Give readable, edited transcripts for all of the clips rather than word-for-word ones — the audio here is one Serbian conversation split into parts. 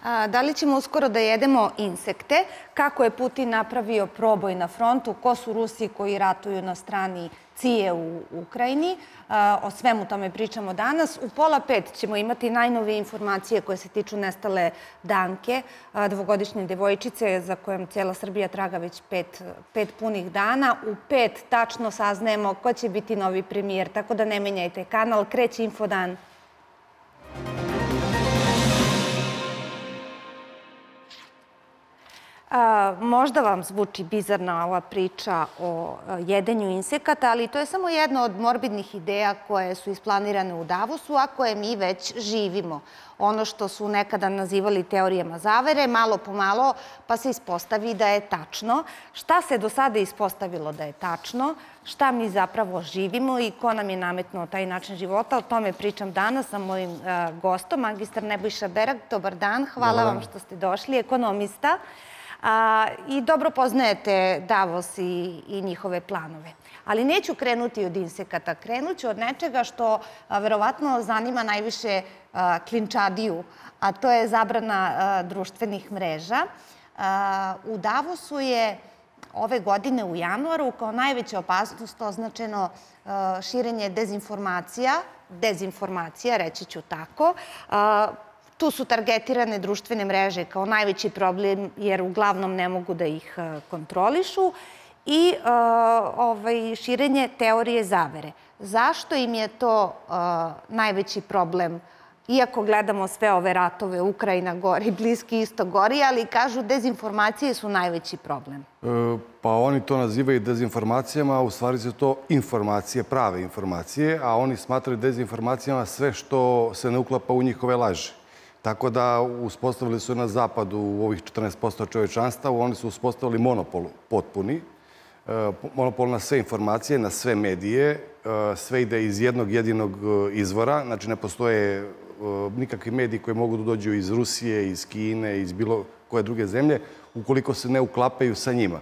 Da li ćemo uskoro da jedemo insekte? Kako je Putin napravio proboj na frontu? Ko su Rusi koji ratuju na strani CIA u Ukrajini? O svemu tome pričamo danas. U 4:30 ćemo imati najnovije informacije koje se tiču nestale Danke, dvogodišnje devojčice za kojom cijela Srbija traga već pet punih dana. U 5 tačno saznajemo ko će biti novi premijer, tako da ne menjajte kanal. Kreće Infodan. Možda vam zvuči bizarna ova priča o jedenju insekata, ali to je samo jedna od morbidnih ideja koje su isplanirane u Davosu, a koje mi već živimo. Ono što su nekada nazivali teorijama zavere, malo po malo, pa se ispostavi da je tačno. Šta se do sada ispostavilo da je tačno? Šta mi zapravo živimo i ko nam je nametnuo taj način života? O tome pričam danas sa mojim gostom, magistar Nebojša Berag. Dobar dan, hvala vam što ste došli, ekonomista. I dobro poznajete Davos i njihove planove. Ali neću krenuti od insekata. Krenut ću od nečega što verovatno zanima najviše klinčadiju, a to je zabrana društvenih mreža. U Davosu je ove godine u januaru kao najveća opasnost označeno širenje dezinformacija, reći ću tako. Tu su targetirane društvene mreže kao najveći problem jer uglavnom ne mogu da ih kontrolišu i širenje teorije zavere. Zašto im je to najveći problem? Iako gledamo sve ove ratove, Ukrajina gori, Bliski istok gori, ali kažu dezinformacije su najveći problem. Pa oni to nazivaju dezinformacijama, a u stvari su to informacije, prave informacije, a oni smatraju dezinformacijama sve što se ne uklapa u njihove laži. Tako da uspostavili su na zapadu u ovih 14% čovječanstva, oni su uspostavili monopol potpuni, monopol na sve informacije, na sve medije, sve ide iz jednog jedinog izvora, znači ne postoje nikakvi mediji koji mogu da dođu iz Rusije, iz Kine, iz bilo koje druge zemlje, ukoliko se ne uklapaju sa njima.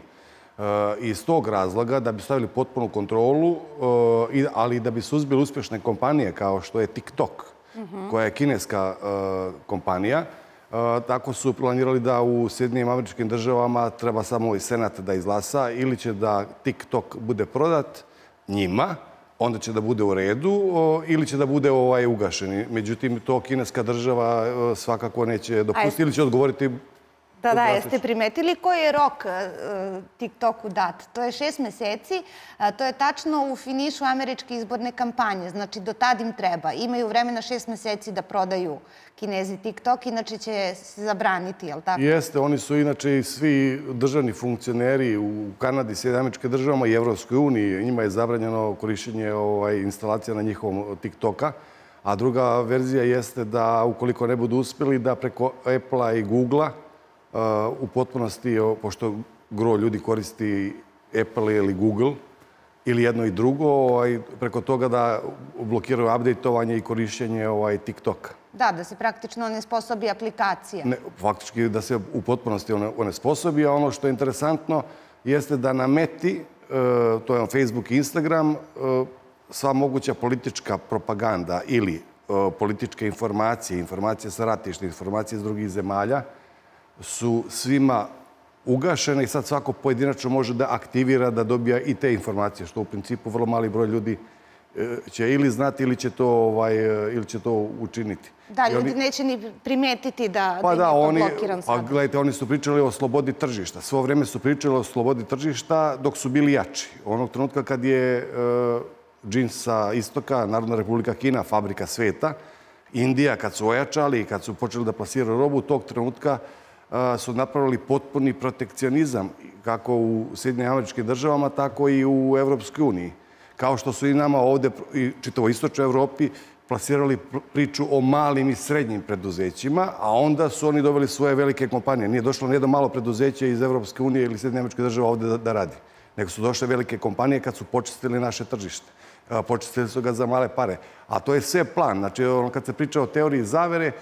Iz tog razloga, da bi stavili potpunu kontrolu, ali da bi suzbili uspješne kompanije kao što je TikTok, koja je kineska kompanija. Tako su planirali da u Sjedinjenim Američkim Državama treba samo i Senat da izglasa ili će da TikTok bude prodat njima, onda će da bude u redu ili će da bude ugašen. Međutim, to kineska država svakako neće dopustiti ili će odgovoriti. Da, jeste primetili koji je rok TikToku dat? To je 6 meseci, to je tačno u finišu američke izborne kampanje. Znači, do tad im treba. Imaju vremena 6 meseci da prodaju Kinezi TikTok, inače će se zabraniti, je li tako? Jeste, oni su inače i svi državni funkcioneri u Kanadi, Sjedinjenim Američkim Državama i Evropskoj uniji. Njima je zabranjeno korišćenje instalacija na njihovom TikToka. A druga verzija jeste da, ukoliko ne budu uspjeli, da preko Apple-a i Google-a u potpunosti, pošto gro ljudi koristi Apple ili Google ili jedno i drugo, preko toga da blokiraju updateovanje i korišćenje TikToka. Da se praktično onesposobi aplikacija. Faktički da se u potpunosti onesposobi, a ono što je interesantno jeste da na Meti, to je Facebook i Instagram, sva moguća politička propaganda ili političke informacije, informacije sa ratišta, informacije iz drugih zemalja, su svima ugašene i sad svako pojedinačno može da aktivira, da dobija i te informacije, što u principu vrlo mali broj ljudi će ili znati ili će to učiniti. Da, ljudi neće ni primetiti da je neko blokiran sad. Gledajte, oni su pričali o slobodi tržišta. Svo vreme su pričali o slobodi tržišta dok su bili jači. Onog trenutka kad je džins sa istoka, Narodna Republika Kina, fabrika sveta, Indija, kad su ojačali i kad su počeli da plasiraju robu, tog trenutka su napravili potpuni protekcionizam, kako u Sjedinjenim Američkim Državama, tako i u Evropskoj uniji. Kao što su i nama ovdje, i čitavo istočnoj Evropi, plasirali priču o malim i srednjim preduzećima, a onda su oni doveli svoje velike kompanije. Nije došlo nijedno malo preduzeće iz Evropske unije ili Sjedinjenih Američkih Država ovdje da radi. Nego su došle velike kompanije kad su počistili naše tržište. Počistili su ga za male pare. A to je sve plan. Znači, kad se priča o teoriji zavere,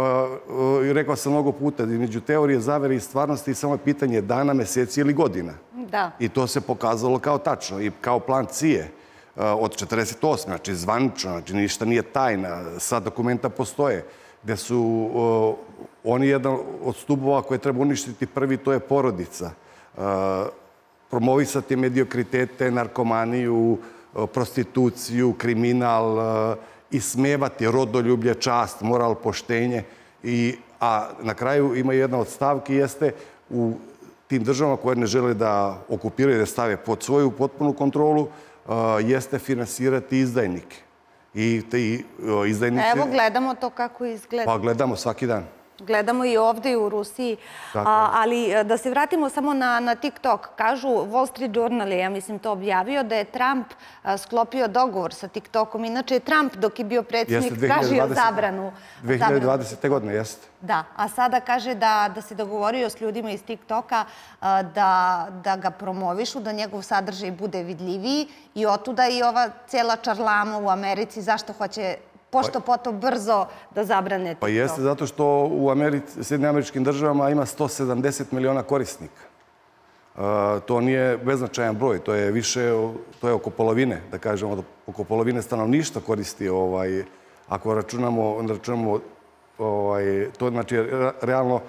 rekao sam mnogo puta, između teorije zavere i stvarnosti samo je pitanje dana, meseci ili godina. I to se pokazalo kao tačno i kao plan CIA od 1948. Znači zvanično, znači ništa nije tajna, sad dokumenta postoje, gde su on je jedan od stubova koje treba uništiti. Prvi, to je porodica. Promovisati mediokritete, narkomaniju, prostituciju, kriminal, ismevati rodoljublje, čast, moral, poštenje. A na kraju ima jedna od stavki, jeste u tim državama koje ne žele da okupiraju, da stave pod svoju potpunu kontrolu, jeste finansirati izdajnike. I te izdajnice... Evo, gledamo to kako izgleda. Pa gledamo svaki dan. Gledamo i ovde i u Rusiji. Ali da se vratimo samo na TikTok. Kažu, Wall Street Journal je, ja mislim, to objavio, da je Trump sklopio dogovor sa TikTokom. Inače je Trump, dok je bio predsjednik, tražio zabranu. 2020. godine, jeste. Da, a sada kaže da se dogovorio s ljudima iz TikToka da ga promovišu, da njegov sadržaj bude vidljiviji i otuda i ova cijela čarlama u Americi, zašto hoće pošto poto brzo da zabrane TikTok. Pa jeste, zato što u Sjedinjenim Američkim Državama ima 170 miliona korisnika. To nije beznačajan broj, to je više, to je oko polovine, da kažemo, oko polovine stanovništva koristi, ako računamo, to znači realno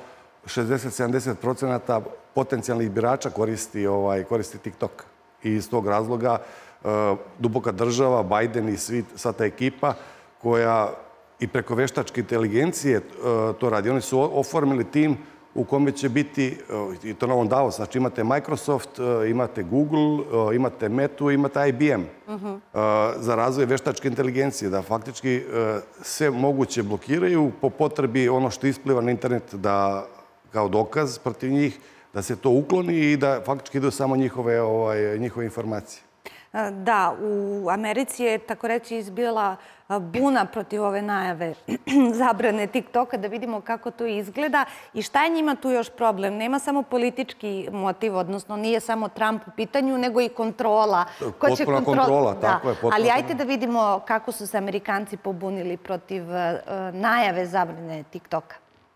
60-70% potencijalnih birača koristi TikTok. I iz tog razloga duboka država, Biden i sva ta ekipa koja i preko veštačke inteligencije to radi. Oni su oformili tim u kome će biti, i to na ovom Davos, znači imate Microsoft, imate Google, imate Metu, imate IBM za razvoj veštačke inteligencije, da faktički sve moguće blokiraju po potrebi ono što ispliva na internet da kao dokaz protiv njih, da se to ukloni i da faktički idu samo njihove informacije. Da, u Americi je, tako reći, izbila buna protiv ove najave zabrane TikToka, da vidimo kako to izgleda i šta je njima tu još problem. Nema samo politički motiv, odnosno nije samo Trump u pitanju, nego i kontrola. Potpuna kontrola, tako je. Ali ajte da vidimo kako su se Amerikanci pobunili protiv najave zabrane TikToka.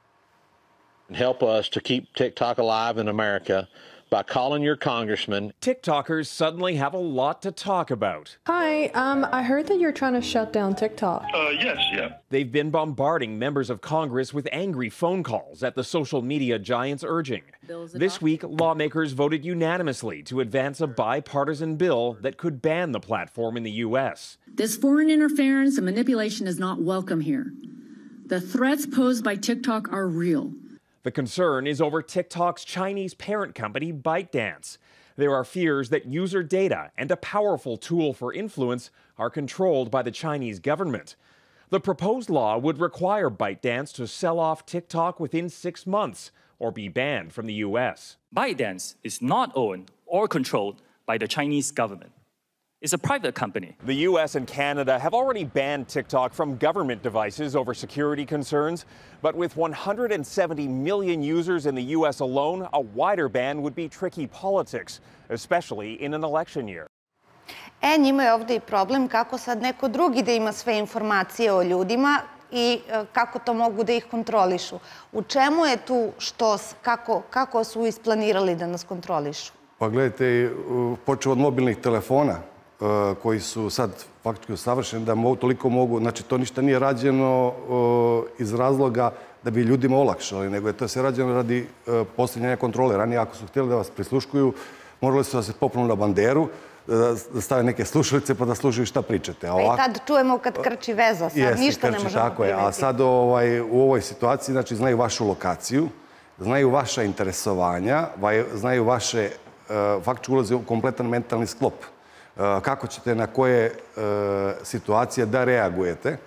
Help us to keep TikTok alive in America by calling your congressman. TikTokers suddenly have a lot to talk about. Hi, I heard that you're trying to shut down TikTok. Yes, yeah. They've been bombarding members of Congress with angry phone calls at the social media giant's urging. This week, lawmakers voted unanimously to advance a bipartisan bill that could ban the platform in the U.S. This foreign interference and manipulation is not welcome here. The threats posed by TikTok are real. The concern is over TikTok's Chinese parent company, ByteDance. There are fears that user data and a powerful tool for influence are controlled by the Chinese government. The proposed law would require ByteDance to sell off TikTok within 6 months or be banned from the U.S. ByteDance is not owned or controlled by the Chinese government. It's a private company. The U.S. and Canada have already banned TikTok from government devices over security concerns. But with 170 million users in the U.S. alone, a wider ban would be tricky politics, especially in an election year. Njima je ovde i problem kako sad neko drugi da ima sve informacije o ljudima i kako to mogu da ih kontrolišu. U čemu je tu štos, kako su isplanirali da nas kontrolišu? Pa gledajte, počeo od mobilnih telefona, koji su sad faktički usavršeni da toliko mogu, znači to ništa nije rađeno iz razloga da bi ljudima olakšali, nego je to se rađeno radi postavljanja kontrole. Ranije ako su htjeli da vas prisluškuju, morali su da se popnu na banderu, da stave neke slušalice pa da slušaju šta pričate. I tad čujemo kad krči veza, sad ništa ne možemo primetiti. A sad u ovoj situaciji, znači znaju vašu lokaciju, znaju vaša interesovanja, znaju vaše, faktički ulaze u kompletan mentalni sklop. Kako ćete na koje situacije da reagujete.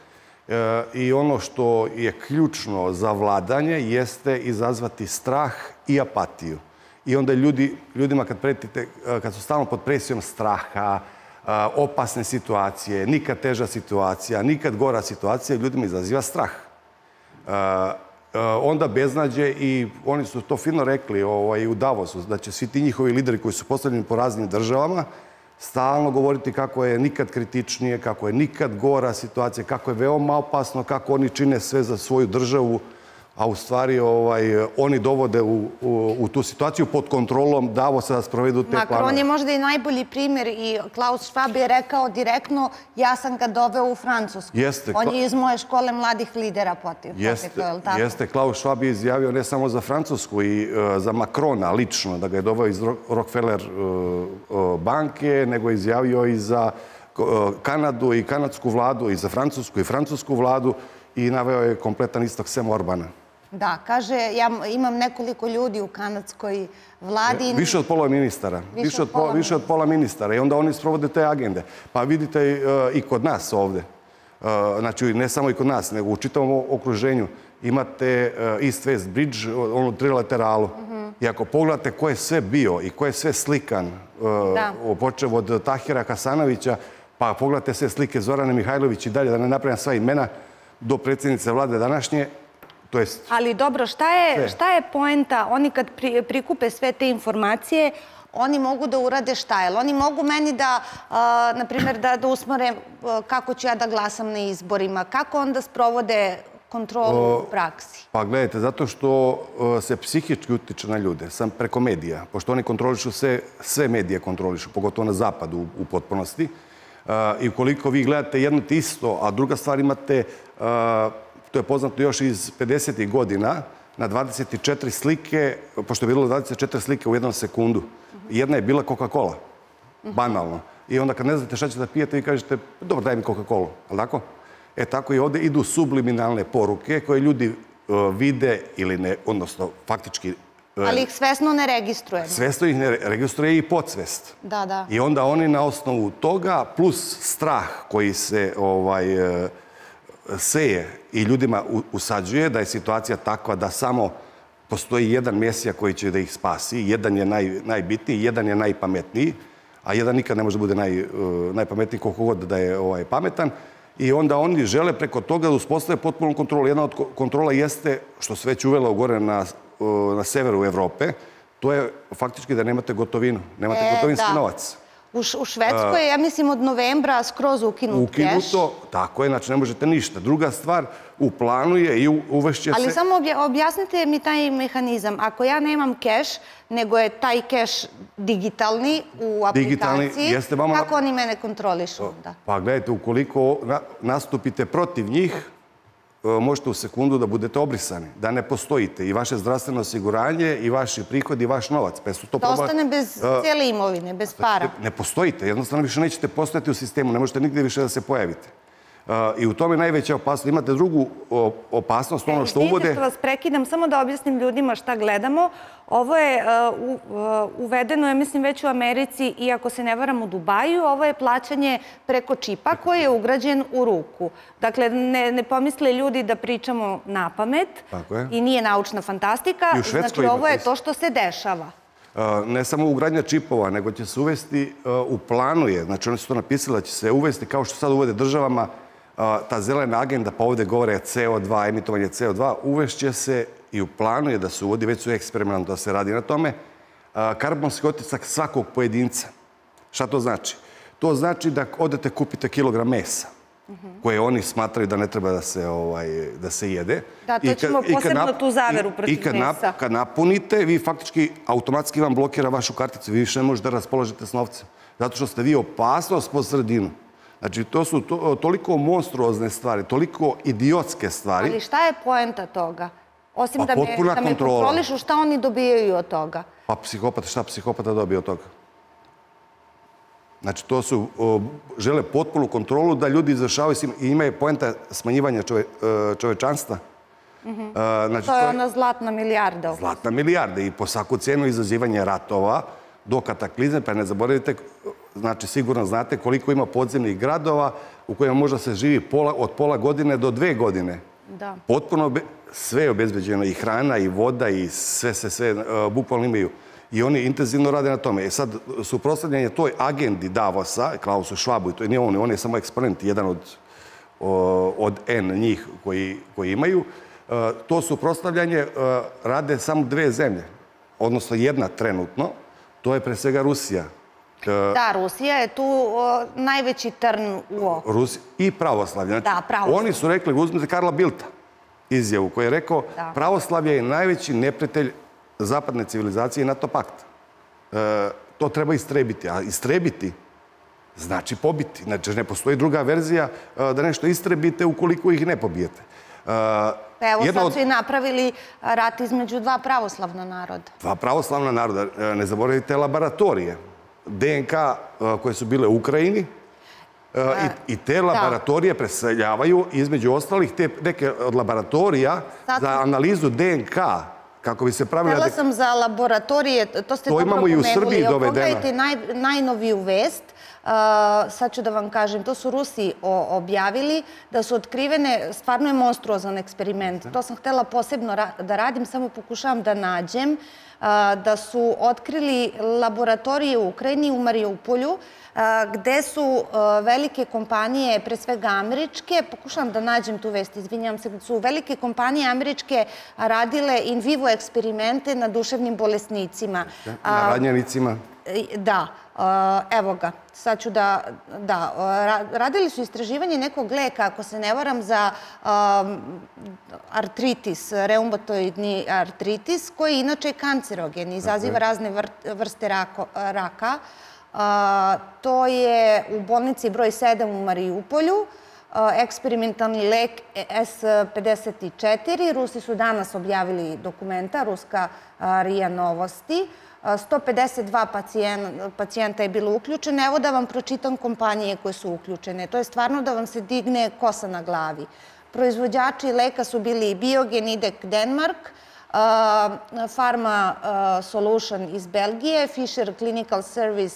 I ono što je ključno za vladanje jeste izazvati strah i apatiju. I onda ljudima kad su stalno pod presijom straha, opasne situacije, nikad teža situacija, nikad gora situacija, ljudima izaziva strah. Onda beznađe i oni su to fino rekli u Davosu, da će svi ti njihovi lideri koji su postavljeni po raznim državama stalno govoriti kako je nikad kritičnije, kako je nikad gora situacija, kako je veoma opasno, kako oni čine sve za svoju državu. a u stvari oni dovode u tu situaciju pod kontrolom Davosa da sprovedu te planove. Macron je možda i najbolji primjer i Klaus Schwab je rekao direktno ja sam ga doveo u Francusku. On je iz moje škole mladih lidera potekao, je li tako? Jeste, Klaus Schwab je izjavio ne samo za Francusku i za Macrona lično, da ga je doveo iz Rockefeller banke, nego je izjavio i za Kanadu i kanadsku vladu, i za Francusku i francusku vladu i naveo je kompletan istok sem Orbana. Da, kaže, ja imam nekoliko ljudi u kanadskoj vladi. Više od pola ministara. Više od pola ministara. I onda oni sprovode te agende. Pa vidite i kod nas ovde. Znači, ne samo i kod nas, nego u čitavom okruženju imate East-West Bridge, onu trilateralu. I ako pogledate ko je sve bio i ko je sve slikan, počev od Tahira Hasanovića, pa pogledate sve slike Zorane Mihajlović i dalje, da ne napravim sva imena, do predsjednice vlade današnje. Ali dobro, šta je poenta? Oni kad prikupe sve te informacije, oni mogu da urade šta? Jel oni mogu meni da, na primjer, da usmore kako ću ja da glasam na izborima? Kako onda sprovode kontrolu u praksi? Pa gledajte, zato što se psihički utiče na ljude, sam preko medija, pošto oni kontrolišu sve medije kontrolišu, pogotovo na zapadu u potpunosti. I ukoliko vi gledate jedno te isto, a druga stvar imate, to je poznato još iz 50. godina, na 24 slike, pošto je bilo 24 slike u jednom sekundu, jedna je bila Coca-Cola, banalno. I onda kad ne znate šta ćete da pijete, vi kažete, dobro, daj mi Coca-Cola, ali tako? E tako i ovdje idu subliminalne poruke koje ljudi vide ili ne, odnosno faktički... Ali ih svesno ne registrujemo. Svesno ih ne registruje i podsvest. Da. I onda oni na osnovu toga, plus strah koji se seje i ljudima usađuje, da je situacija takva da samo postoji jedan mesija koji će da ih spasi, jedan je najbitniji, jedan je najpametniji, a jedan nikad ne može da bude najpametniji koliko god da je pametan. I onda oni žele preko toga da uspostave potpunu kontrolu. Jedna od kontrola jeste, što se već uvelo gore na severu Evrope, to je faktički da nemate gotovinu, nemate gotovinski novac. U Švedskoj je, ja mislim, od novembra skroz ukinut keš. Ukinuto, tako je, znači ne možete ništa. Druga stvar, u planu je i uvešće se... Ali samo objasnite mi taj mehanizam. Ako ja nemam keš, nego je taj keš digitalni u aplikaciji, kako oni mene kontrolišu onda? Pa gledajte, ukoliko nastupite protiv njih, možete u sekundu da budete obrisani, da ne postojite. I vaše zdravstveno osiguranje, i vaši prihodi, i vaš novac. Da ostane bez cijele imovine, bez para. Ne postojite, jednostavno više nećete postojati u sistemu, ne možete nigdje više da se pojavite. I u tome je najveća opasnost. Imate drugu opasnost, ono što uvode... Izvinite što vas prekidam, samo da objasnim ljudima šta gledamo. Ovo je uvedeno, ja mislim, već u Americi, i ako se ne varam u Dubaju, ovo je plaćanje preko čipa koji je ugrađen u ruku. Dakle, ne pomisle ljudi da pričamo na pamet i nije naučna fantastika. Znači, ovo je to što se dešava. Ne samo ugradnja čipova, nego će se uvesti u planu je, znači oni su to napisali da će se uvesti kao što sad uvode državama ta zelena agenda, pa ovdje govore CO2, emitovanje CO2, uvešće se i u planu je da se uvodi, već su eksperimentalno da se radi na tome, karbonski otisak svakog pojedinca. Šta to znači? To znači da odete kupite kilogram mesa, koje oni smatraju da ne treba da se jede. Da, to ćemo posebno tu zaveru protiv mesa. I kad napunite, vi faktički automatski vam blokira vašu karticu. Vi više ne možete da raspoložite s novcem. Zato što ste vi opasnost po sredinu. Znači, to su toliko monstruozne stvari, toliko idiotske stvari. Ali šta je poenta toga? Osim da me kontrolišu, šta oni dobijaju od toga? Pa psihopata, šta psihopata dobije od toga? Znači, to su, žele potpunu kontrolu da ljudi izvršavaju i imaju poenta smanjivanja čovečanstva. To je ona zlatna milijarda. Zlatna milijarda i po svaku cijenu izazivanje ratova do kataklizme, pa ne zaboravite, znači sigurno znate koliko ima podzemnih gradova u kojima možda se živi od pola godine do 2 godine. Potpuno sve je obezbeđeno, i hrana, i voda, i sve bukvalno imaju. I oni intenzivno rade na tome. E sad, suprotstavljanje toj agendi Davosa, Klausu Schwabu, to nije on je samo eksponent, jedan od N njih koji imaju, to suprotstavljanje rade samo 2 zemlje, odnosno jedna trenutno, to je pre svega Rusija. Da, Rusija je tu najveći trn u oku. I pravoslavlje. Oni su rekli, uzmite Karla Bildta. izjavu koji je rekao pravoslavlje je najveći neprijatelj zapadne civilizacije i NATO pakta. To treba istrebiti, a istrebiti znači pobiti. Znači, ne postoji druga verzija da nešto istrebite ukoliko ih ne pobijete. Evo sad su i napravili rat između dva pravoslavna naroda. Dva pravoslavna naroda. Ne zaboravite laboratorije. DNK koje su bile u Ukrajini i te laboratorije preseljavaju između ostalih te neke od laboratorija za analizu DNK kako bi se pravila... Htjela sam za laboratorije, to ste dobro pomenuli. To imamo i u Srbiji dovedeno. Pogledajte najnoviju vest, sad ću da vam kažem, to su Rusi objavili, da su otkrivene, stvarno je monstruozan eksperiment. To sam htjela posebno da radim, samo pokušavam da nađem, da su otkrili laboratorije u Ukrajini, u Mariupolju, gde su velike kompanije, pre svega američke, pokušavam da nađem tu vest, izvinjam se, su velike kompanije američke radile in vivo eksperimente na duševnim bolesnicima. Na ranjenicima? Da, evo ga, sad ću da... Radili su istraživanje nekog leka, ako se ne varam, za artritis, reumatoidni artritis, koji je inače kancerogen, izaziva razne vrste raka. To je u bolnici broj 7 u Mariupolju, eksperimentalni lek S-54. Rusi su danas objavili dokumenta, ruska RIA Novosti. 152 pacijenta je bilo uključeno. Evo da vam pročitam kompanije koje su uključene. To je stvarno da vam se digne kosa na glavi. Proizvođači leka su bili Biogen, Idec, Denmark, Pharma Solution iz Belgije, Fisher Clinical Service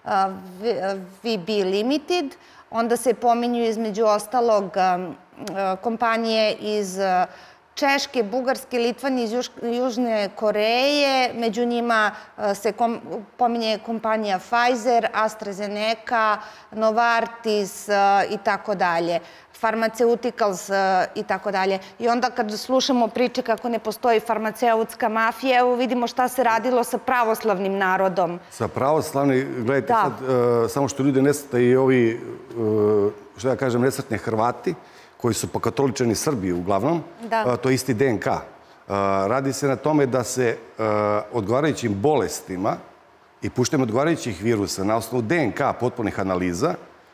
VB Limited. Onda se pominju između ostalog kompanije iz Češke, Bugarske, Litvanije, iz Južne Koreje. Među njima se pominje kompanija Pfizer, AstraZeneca, Novartis i tako dalje. Pharmaceuticals i tako dalje. I onda kad slušamo priče kako ne postoji farmaceutska mafija, evo vidimo šta se radilo sa pravoslavnim narodom. Sa pravoslavnim, gledajte sad, samo što ljudi nesretaju i ovi, što ja kažem, nesretni Hrvati, koji su pokatoličeni Srbiji uglavnom, to je isti DNK. Radi se na tome da se odgovarajućim bolestima i puštem odgovarajućih virusa na osnovu DNK potpunih analiza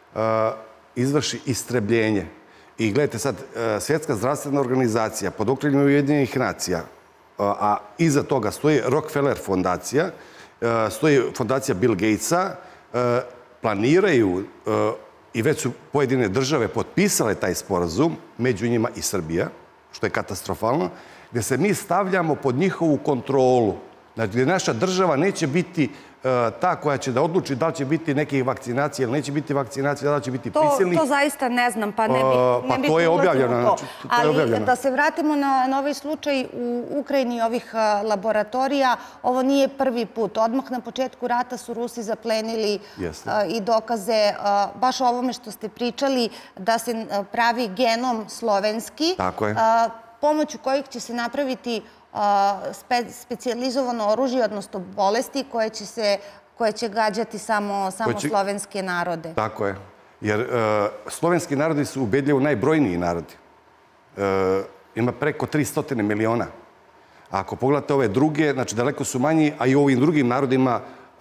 izvrši istrebljenje. I gledajte sad, Svjetska zdravstvena organizacija pod okriljem Ujedinjenih nacija, a iza toga stoji Rockefeller fondacija, stoji fondacija Bill Gatesa, planiraju i već su pojedine države potpisale taj sporazum, među njima i Srbija, što je katastrofalno, gdje se mi stavljamo pod njihovu kontrolu. Znači, gdje naša država neće biti ta koja će da odluči da li će biti nekih vakcinacija ili neće biti vakcinacija, da li će biti prisilnih. To zaista ne znam, pa ne bih Pa to je objavljeno. Ali da se vratimo na ovaj slučaj u Ukrajini ovih laboratorija, ovo nije prvi put. Odmah na početku rata su Rusi zaplenili i dokaze baš o ovome što ste pričali, da se pravi genom slovenski, pomoću kojih će se napraviti specijalizovano oružje, odnosno bolesti koje će gađati samo slovenske narode. Tako je. Jer slovenski narodi su ubedljivo najbrojniji narodi. Ima preko 300 miliona. A ako pogledate ove druge, znači daleko su manji, a i u ovim drugim narodima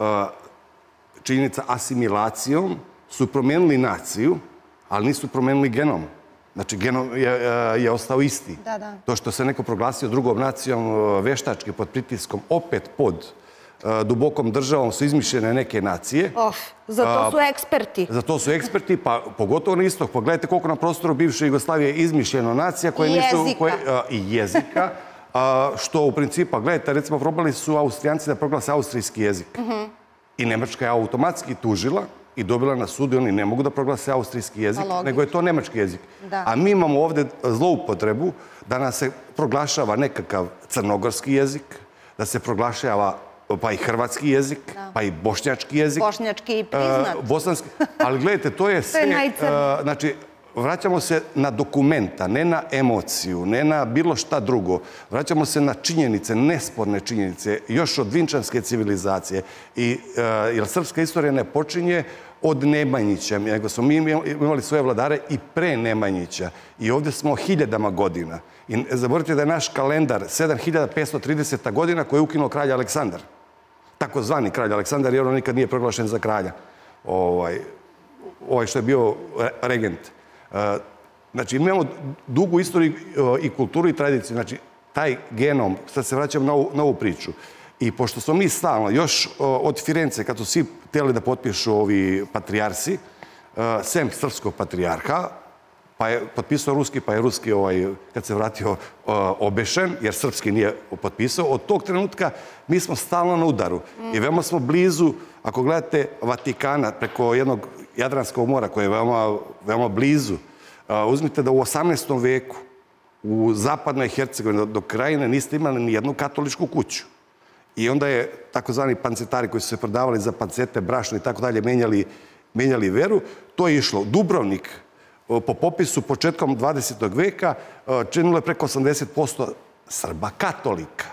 činjenica asimilacijom su promenili naciju, ali nisu promenili genom. Znači, genom je ostao isti. To što se neko proglasio drugom nacijom veštački pod pritiskom, opet pod dubokom državom su izmišljene neke nacije. Za to su eksperti. Za to su eksperti, pa pogotovo na istok. Pogledajte koliko na prostoru bivše Jugoslavije je izmišljeno nacija koje nisu... I jezika. Što u principu, gledajte, recimo, probali su Austrijanci da proglase austrijski jezik. I Nemačka je automatski tužila i dobila na sudu i oni ne mogu da proglase austrijski jezik, nego je to nemački jezik. A mi imamo ovdje zloupotrebu da nas se proglašava nekakav crnogorski jezik, da se proglašava pa i hrvatski jezik, pa i bošnjački jezik. Bošnjački i priznat. Bosanski. Ali gledajte, to je sve... Znači, vraćamo se na dokumenta, ne na emociju, ne na bilo šta drugo. Vraćamo se na činjenice, nesporne činjenice, još od vinčanske civilizacije. Jer srpska istorija ne počinje od Nemanjića, nego smo mi imali svoje vladare i pre Nemanjića. I ovdje smo hiljadama godina. I ne zaboravite da je naš kalendar 7530. godina koju je ukinuo kralj Aleksandar. Takozvani kralj Aleksandar, jer on nikad nije proglašen za kralja. Ovaj što je bio regent. Znači, imamo dugu istoriju i kulturu i tradiciju. Znači, taj genom, sad se vraćam na ovu priču. I pošto smo mi stalno, još od Firence, kad su svi htjeli da potpišu ovi patrijarsi, sem srpskog patrijarha, pa je potpisao ruski, pa je ruski, kad se vratio, obešen, jer srpski nije potpisao. Od tog trenutka mi smo stalno na udaru. I veoma smo blizu, ako gledate Vatikana, preko jednog Jadranskog mora, koje je veoma blizu, uzmite da u 18. veku u zapadnoj Hercegovini do Krajine niste imali ni jednu katoličku kuću. I onda je takozvani pancetari koji su se prodavali za pancete, brašno i tako dalje menjali veru. To je išlo. Dubrovnik po popisu početkom 20. veka činilo je preko 80% Srba katolika.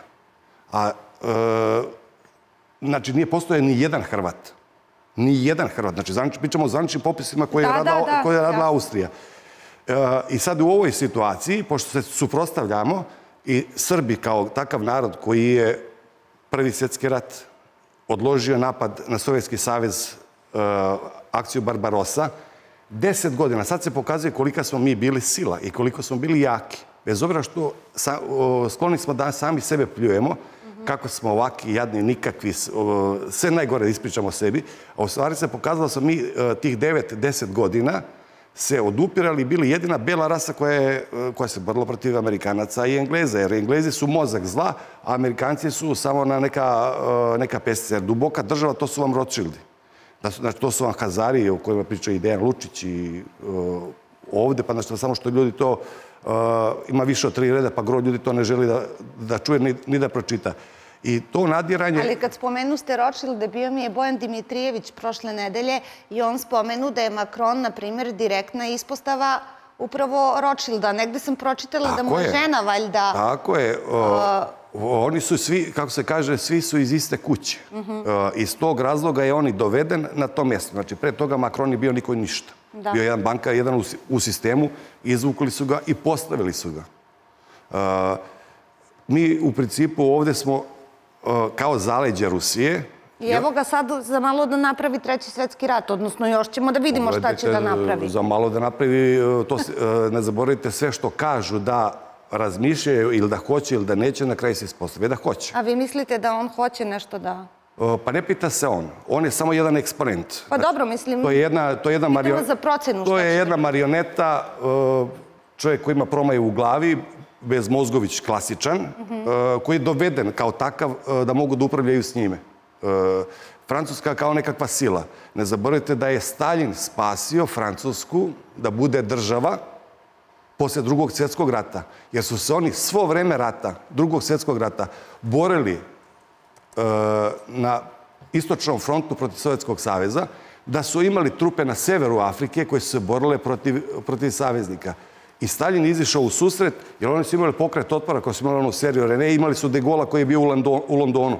Znači, nije postojao ni jedan Hrvat. Ni jedan Hrvat. Znači, pričamo o zvaničnim popisima koje je radila Austrija. I sad u ovoj situaciji, pošto se suprotstavljamo i Srbi kao takav narod koji je Prvi svjetski rat odložio napad na Sovjetski savez, akciju Barbarossa, 10 godina. Sad se pokazuje kolika smo mi bili sila i koliko smo bili jaki. Bez obzira što skloni smo da sami sebe pljujemo, kako smo ovaki, jadni, nikakvi, sve najgore ispričamo sebi, a u stvari se pokazalo da smo mi tih 9-10 godina se odupirali i bili jedina bela rasa koja se borila protiv Amerikanaca i Engleza, jer Englezi su mozak zla, a Amerikanci su samo na neka pestica. Jer duboka država, to su vam Rothschildi. Znači, to su vam Hazari, o kojima priča i Dejan Lučić i ovde, pa znači, samo što ljudi to ima više od 3 reda, pa gro ljudi to ne želi da čuje ni da pročita. I to nadiranje... Ali kad spomenu ste Rothschilde, bio mi je Bojan Dimitrijević prošle nedelje i on spomenu da je Macron, na primjer, direktna ispostava upravo Rothschilda. Negde sam pročitala da mu je žena, valjda... Tako je. Oni su svi, kako se kaže, svi su iz iste kuće. Iz tog razloga je on i doveden na to mjesto. Znači, pre toga Macron je bio niko i ništa. Bio jedan bankar, jedan u sistemu, izvukli su ga i postavili su ga. Mi, u principu, ovdje smo kao zaleđe Rusije. I evo ga sad za malo da napravi Treći svjetski rat, odnosno još ćemo da vidimo šta će da napravi. Za malo da napravi, ne zaboravite sve što kažu da razmišljaju ili da hoće ili da neće, na kraju se ispostavi da hoće. A vi mislite da on hoće nešto da... Pa ne pita se on. On je samo jedan eksponent. Pa dobro, mislim... To je jedna marioneta, čovjek koji ima promaju u glavi, bez mozgović klasičan, koji je doveden kao takav da mogu da upravljaju s njime. Francuska kao nekakva sila. Ne zaboravite da je Stalin spasio Francusku da bude država posle Drugog svjetskog rata. Jer su se oni svo vreme rata, Drugog svjetskog rata, borili na istočnom frontu protiv Sovjetskog saveza, da su imali trupe na severu Afrike koje su se borile protiv saveznika. I Stalin je izišao u susret, jer oni su imali pokret otpora, koji su imali onu seriju René, imali su De Gaulle koji je bio u Londonu.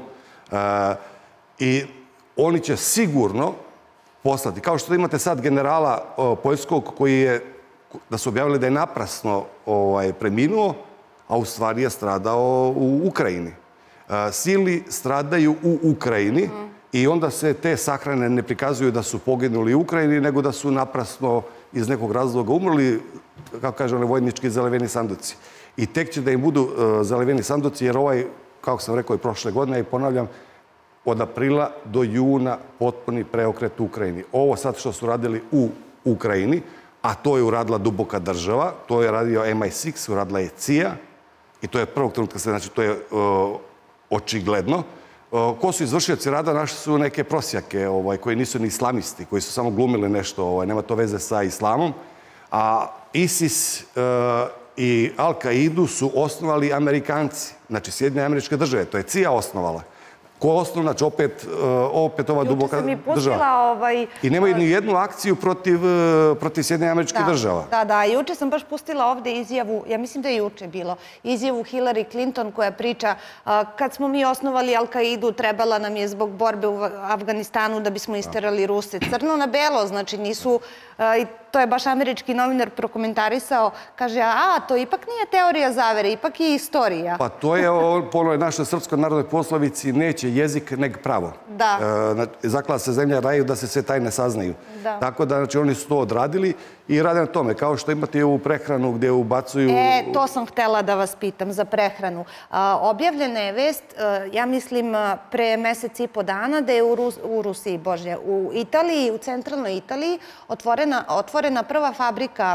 I oni će sigurno poslati. Kao što imate sad generala poljskog koji je, da su objavili da je naprasno preminuo, a u stvari je stradao u Ukrajini. Sili stradaju u Ukrajini i onda se te sahrane ne prikazuju da su poginuli u Ukrajini, nego da su naprasno iz nekog razloga umrli, kako kaže one vojnički zaleveni sanduci. I tek će da im budu zaleveni sanduci, jer kako sam rekao i prošle godine, i ponavljam, od aprila do juna potpuni preokret u Ukrajini. Ovo sad što su radili u Ukrajini, a to je uradila duboka država, to je radio MI6, uradila je CIA, i to je prvog trenutka, znači to je očigledno. Ko su izvršioci rada, našli su neke prosjake koji nisu ni islamisti, koji su samo glumili nešto, nema to veze sa islamom. A ISIS i Al-Kaidu su osnovali Amerikanci, znači Sjedinjene Američke Države, to je CIA osnovala. Ko je osnovna, znači opet ova duboka država. I nemaju ni jednu akciju protiv Sjedinjenih Američkih Država. Da. Juče sam baš pustila ovde izjavu, ja mislim da je juče bilo, izjavu Hillary Clinton koja priča kad smo mi osnovali Al-Kaidu, trebala nam je zbog borbe u Afganistanu da bismo isterali Ruse. Crno na belo, znači nisu... To je baš američki novinar prokomentarisao. Kaže, to ipak nije teorija zavere, ipak je istorija. Pa to je po onoj našoj srpskoj narodnoj poslovici neće jezik neg pravo. Da. Zakla se zemlja raju da se sve tajne saznaju. Tako da, znači, oni su to odradili i rade na tome. Kao što imate u prehranu gdje ubacuju... To sam htela da vas pitam za prehranu. Objavljena je vest, ja mislim, pre mesec i po dana da je u Rusiji, u Italiji, u centralnoj Italiji, otvorena prva fabrika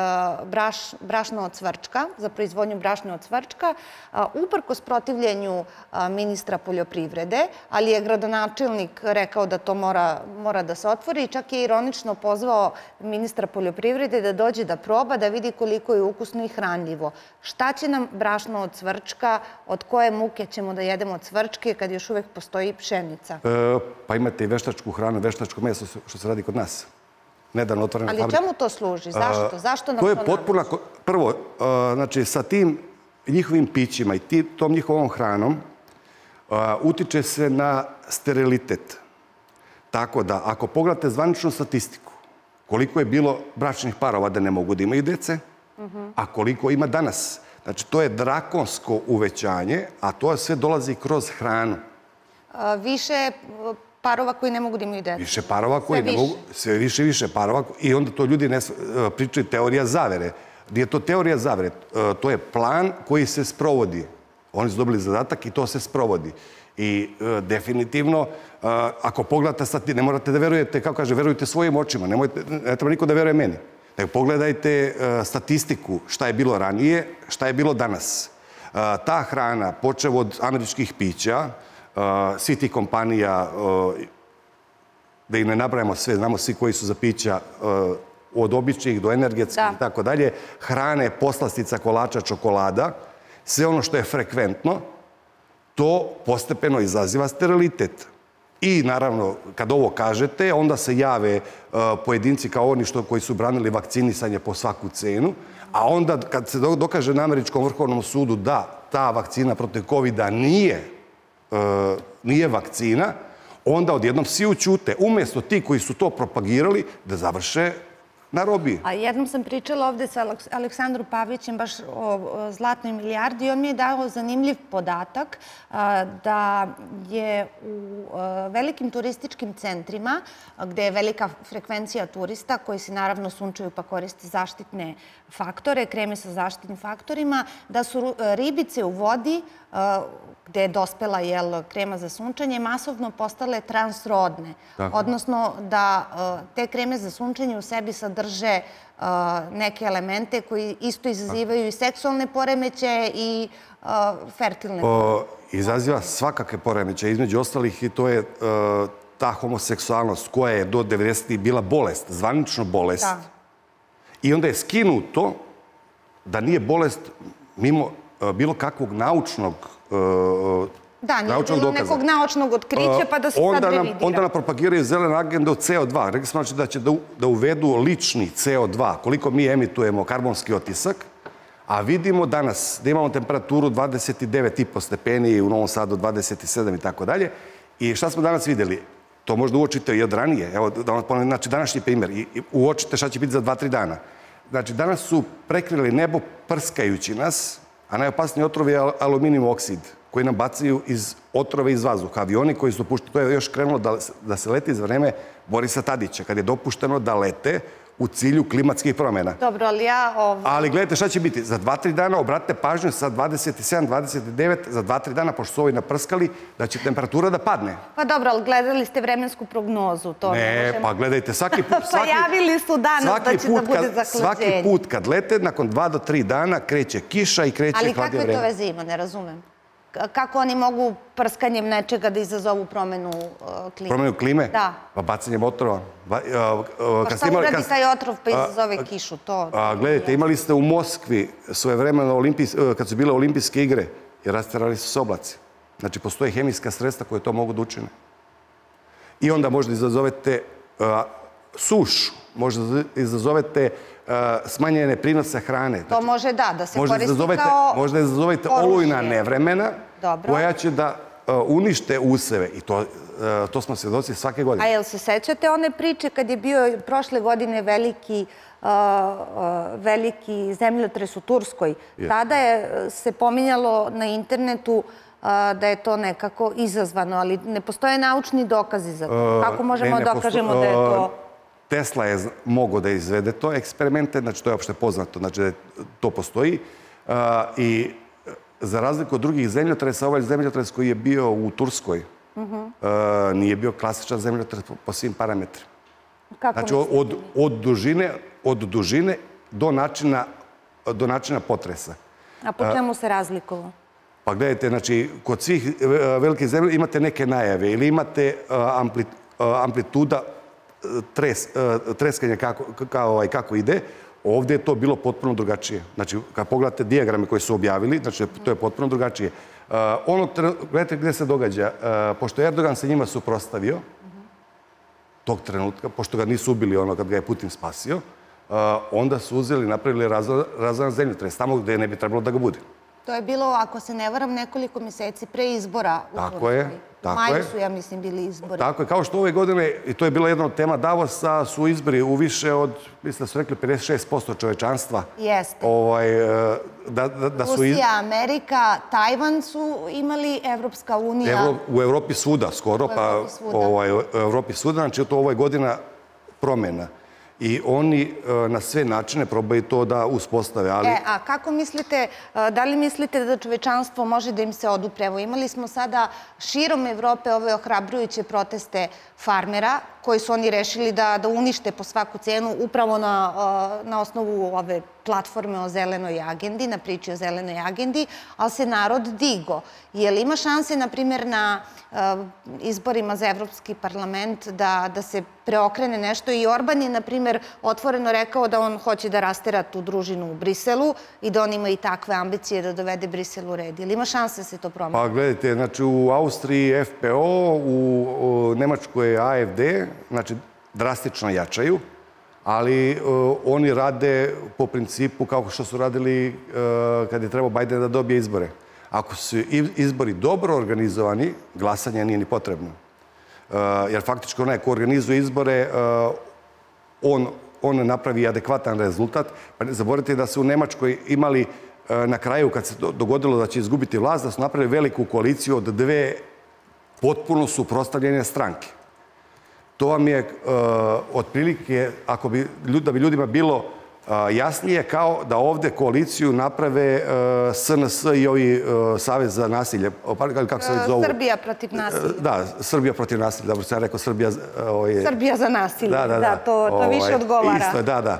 brašna od cvrčka, za proizvodnju brašna od cvrčka, uprkos protivljenju ministra poljoprivrede, ali je gradonačelnik rekao da to mora da se otvori i čak je ironično pozvao ministra poljoprivrede da dođe da proba, da vidi koliko je ukusno i hranljivo. Šta će nam brašno od cvrčka, od koje muke ćemo da jedemo cvrčke kad još uvek postoji pšenica? Pa imate i veštačku hranu, veštačko meso što se radi kod nas. Nedavno otvorena fabrika. Ali čemu to služi? Zašto? Zašto nam to to je potpuno... Prvo, znači, sa tim njihovim pićima i tom njihovom hranom utiče se na sterilitet. Tako da, ako pogledate zvaničnu statistiku, koliko je bilo bračnih parova da ne mogu da imaju dece, a koliko ima danas. Znači, to je drakonsko uvećanje, a to sve dolazi kroz hranu. Više parova koji ne mogu da imaju dece. Više parova koji ne mogu, sve više i više parova. I onda to ljudi pričaju teorija zavere. Gdje je to teorija zavere? To je plan koji se sprovodi. Oni su dobili zadatak i to se sprovodi. I definitivno, ako pogledate sad, ne morate da verujete, kako kaže, verujte svojim očima. Ne treba niko da veruje meni. Pogledajte statistiku šta je bilo ranije, šta je bilo danas. Ta hrana, počev od američkih pića, svi ti kompanija, da ih ne nabrajamo sve, znamo svi koji su za pića, od običnih do energetskih i tako dalje, hrane, poslastica, kolača, čokolada, sve ono što je frekventno, to postepeno izaziva sterilitet. I naravno, kad ovo kažete, onda se jave pojedinci kao oni koji su branili vakcinisanje po svaku cenu, a onda kad se dokaže na Američkom vrhovnom sudu da ta vakcina protiv COVID-a nije vakcina, onda odjednom svi ućute. Umjesto ti koji su to propagirali da završe na robiji. A jednom sam pričala ovde sa Aleksandrom Pavlićem baš o zlatnoj milijardi i on mi je dao zanimljiv podatak da je u velikim turističkim centrima, gde je velika frekvencija turista koji se naravno sunčaju pa koriste zaštitne faktore, kreme sa zaštitnim faktorima, da su ribice u vodi gde je dospela krema za sunčanje, masovno postale transrodne. Odnosno da te kreme za sunčanje u sebi sadrže neke elemente koji isto izazivaju i seksualne poremećaje i fertilne poremećaje. Izaziva svakakve poremećaje. Između ostalih i to je ta homoseksualnost koja je do 90-ih bila bolest, zvanično bolest. I onda je skinuto da nije bolest mimo bilo kakvog naučnog da, nije bilo nekog naučnog otkrića pa da se sad revidira. Onda nam propagiraju zelenu agendu CO2. Rekli smo da će da uvedu lični CO2, koliko mi emitujemo karbonski otisak, a vidimo danas da imamo temperaturu 29,5 stepeni, u Novom Sadu 27 i tako dalje. I šta smo danas vidjeli? To možda uočite i od ranije. Evo, znači, današnji primjer. I uočite šta će biti za 2-3 dana. Znači, danas su prekrili nebo prskajući nas, a najopasniji otrov je aluminijum oksid, koji nam bacaju otrove iz vazduha. Avioni koji su dopušteni, to je još krenulo da se leti za vreme Borisa Tadića, kad je dopušteno da lete u cilju klimatskih promjena. Dobro, ali Ali gledajte šta će biti. Za 2-3 dana obratite pažnju sa 27, 29, za 2-3 dana, pošto su ovi naprskali, da će temperatura da padne. Pa dobro, ali gledali ste vremensku prognozu. Ne, pa gledajte, svaki put... Pa javili su danas da će da bude zahlađenje. Svaki put kad lete, nakon 2 do 3 dana, kreće kiša i kreće hladnije vreme. Ali kakve to veze ima, ne razumem. Kako oni mogu prskanjem nečega da izazovu promenu klime? Promenu klime? Da. Pa bacanjem otrova. Pa šta uradi taj otrov pa izazove kišu? Gledajte, imali ste u Moskvi svojevremeno, kad su bile olimpijske igre, i rasterali su se oblaci. Znači, postoje hemijska sredstva koje to mogu da učine. I onda možda izazovete sušu, možda izazovete smanjene prinose hrane. To može da se koristi kao... Možda izazovete olujna nevremena koja će da unište useve. I to smo svjedoci svake godine. A jel se sećate one priče kad je bio prošle godine veliki zemljotres u Turskoj? Tada se pominjalo na internetu da je to nekako izazvano, ali ne postoje naučni dokazi za to. Kako možemo da dokažemo da je to... Tesla je mogao da izvede to eksperimente, znači to je opšte poznato, znači da to postoji. I za razliku od drugih zemljotresa, ovaj zemljotres koji je bio u Turskoj nije bio klasičan zemljotres po svim parametrima. Znači od dužine do načina potresa. A po čemu se razlikovao? Pa gledajte, znači, kod svih velikih zemlja imate neke najave ili imate amplituda treskanja kako ide. Ovdje je to bilo potpuno drugačije. Znači, kad pogledate dijagrame koje su objavili, znači, to je potpuno drugačije. Gledajte gdje se događa. Pošto Erdogan se njima suprotstavio, tog trenutka, pošto ga nisu ubili kad ga je Putin spasio, onda su uzeli i napravili razoran zemljotres, tamo gdje ne bi trebalo da ga bude. To je bilo, ako se ne varam, nekoliko mjeseci pre izbora u Turskoj. Tako je. U maju su, ja mislim, bili izbori. Tako je. Kao što ove godine, i to je bila jedna od tema Davosa, su izbori u više od, mislim da su rekli, 56% čovečanstva. Jeste. Rusija, Amerika, Tajvan su imali, Evropska unija. U Evropi svuda skoro, pa u Evropi svuda, znači to ovo je godina promjena. I oni na sve načine probaju to da uspostave, ali... A kako mislite, da li mislite da čovečanstvo može da im se odupre? Evo, imali smo sada širom Evrope ove ohrabrujuće proteste farmera, koji su oni rešili da unište po svaku cenu, upravo na osnovu ove platforme o zelenoj agendi, na priči o zelenoj agendi, ali se narod digo. Je li ima šanse, na primjer, na izborima za Evropski parlament da se preokrene nešto? I Orban je, na primjer, otvoreno rekao da on hoće da rastera tu družinu u Briselu i da on ima i takve ambicije da dovede Brisel u red. Je li ima šanse da se to promeni? Pa gledajte, znači u Austriji FPO, u Nemačkoj AFD, znači drastično jačaju, ali oni rade po principu kao što su radili kad je trebao Biden da dobije izbore. Ako su izbori dobro organizovani, glasanje nije ni potrebno. Jer faktički onaj ko organizuje izbore, on napravi adekvatan rezultat. Pa ne zaboravite da su u Nemačkoj imali na kraju, kad se dogodilo da će izgubiti vlast, da su napravili veliku koaliciju od dve potpuno suprotstavljene stranke. To vam je otprilike, da bi ljudima bilo jasnije, kao da ovdje koaliciju naprave SNS i ovi Savez za nasilje. Kako se zovu? Srbija protiv nasilja. Da, Srbija protiv nasilja. Dobro sam rekao Srbija... Srbija za nasilje, da, to više odgovara. Isto, da.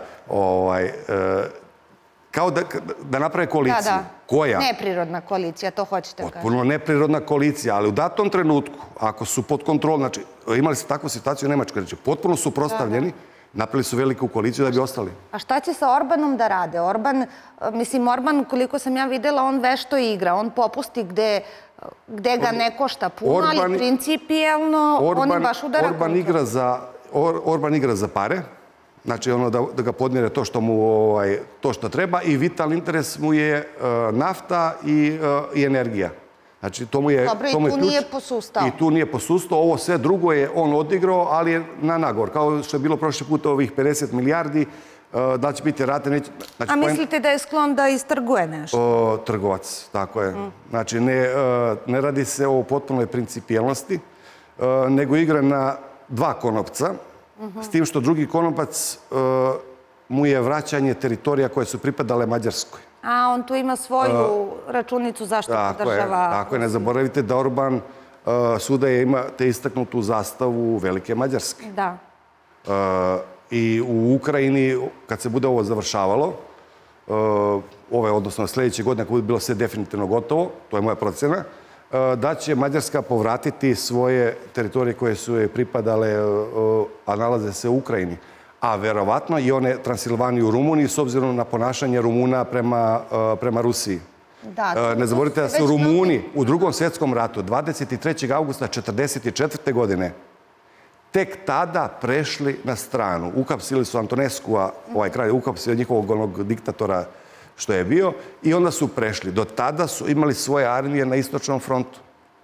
Kao da naprave koaliciju. Koja? Neprirodna koalicija, to hoćete kažem. Potpuno neprirodna koalicija, ali u datom trenutku, ako su pod kontrolom, znači imali su takvu situaciju u Nemačkoj, znači potpuno su prostavljeni, napravili su veliku koaliciju da bi ostali. A šta će sa Orbanom da rade? Orban, koliko sam ja videla, on vešto igra, on popusti gde ga ne košta puno, ali principijelno on je baš udara kontrol. Orban igra za pare, znači da ga podmire to što treba i vitalni interes mu je nafta i energija. Znači, to mu je ključ. Dobro, i tu nije posustao. I tu nije posustao. Ovo sve drugo je on odigrao, ali je na nagor. Kao što je bilo prošli put ovih 50 milijardi, da će biti rate... A mislite da je sklon da istrguje nešto? Trgovac, tako je. Znači, ne radi se o potpunoj principijelnosti, nego igra na dva konopca, s tim što drugi konopac mu je vraćanje teritorija koje su pripadale Mađarskoj. A on tu ima svoju računicu zašto podržava... Tako je, ne zaboravite da Orban svuda ima te istaknutu zastavu Velike Mađarske. Da. I u Ukrajini, kad se bude ovo završavalo, odnosno sljedeće godine, kad bude bilo sve definitivno gotovo, to je moja procena, da će Mađarska povratiti svoje teritorije koje su joj pripadale, a nalaze se u Ukrajini. A verovatno i one Transilvaniju u Rumuniji, s obzirom na ponašanje Rumuna prema Rusiji. Ne zaboravite da su Rumuni u Drugom svjetskom ratu 23. augusta 1944. godine tek tada prešli na stranu. Uhapsili su Antoneskua, ovaj kralj, uhapsili njihovog onog diktatora što je bio i onda su prešli. Do tada su imali svoje armije na istočnom frontu.